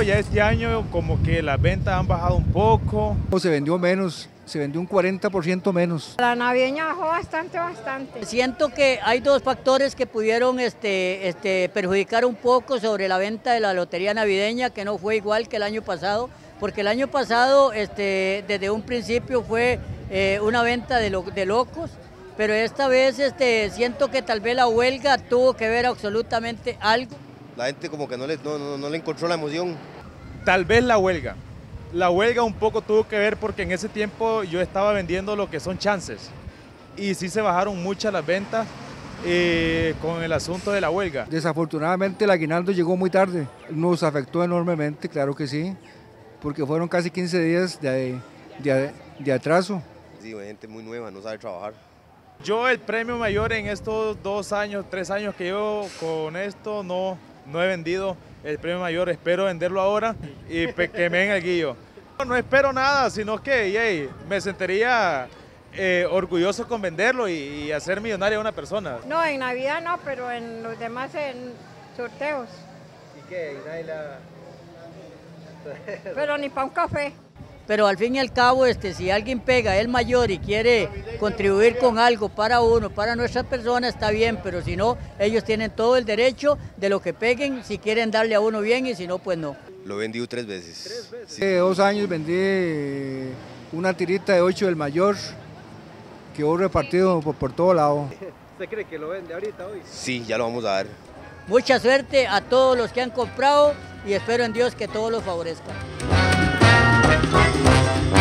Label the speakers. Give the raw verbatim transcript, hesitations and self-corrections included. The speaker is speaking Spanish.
Speaker 1: ya este año como que las ventas han bajado un poco.
Speaker 2: Se vendió menos, se vendió un cuarenta por ciento menos.
Speaker 3: La navideña bajó bastante, bastante.
Speaker 4: Siento que hay dos factores que pudieron este, este, perjudicar un poco sobre la venta de la lotería navideña, que no fue igual que el año pasado, porque el año pasado este, desde un principio fue eh, una venta de, lo, de locos, pero esta vez este, siento que tal vez la huelga tuvo que ver absolutamente algo.
Speaker 5: La gente como que no le, no, no, no le encontró la emoción.
Speaker 1: Tal vez la huelga. La huelga un poco tuvo que ver porque en ese tiempo yo estaba vendiendo lo que son chances y sí se bajaron muchas las ventas eh, con el asunto de la huelga.
Speaker 2: Desafortunadamente el aguinaldo llegó muy tarde, nos afectó enormemente, claro que sí, porque fueron casi quince días de, de, de atraso.
Speaker 5: Sí, hay gente muy nueva, no sabe trabajar.
Speaker 1: Yo el premio mayor en estos dos años, tres años que llevo con esto no, no he vendido el premio mayor, espero venderlo ahora y que me den el guillo. No espero nada, sino que yay, me sentiría eh, orgulloso con venderlo y, y hacer millonaria a una persona.
Speaker 3: No, en Navidad no, pero en los demás en sorteos.
Speaker 6: ¿Y qué? ¿Y nadie la...
Speaker 3: Pero ni para un café.
Speaker 4: Pero al fin y al cabo, este, si alguien pega, el mayor, y quiere contribuir con algo para uno, para nuestra persona, está bien, pero si no, ellos tienen todo el derecho de lo que peguen, si quieren darle a uno bien y si no, pues no.
Speaker 5: Lo he vendido tres veces.
Speaker 6: ¿Tres veces?
Speaker 2: Sí. Hace dos años vendí una tirita de ocho del mayor, que hubo repartido por, por todo lado.
Speaker 6: ¿Usted cree que lo vende ahorita, hoy?
Speaker 5: Sí, ya lo vamos a dar.
Speaker 4: Mucha suerte a todos los que han comprado y espero en Dios que todos los favorezcan.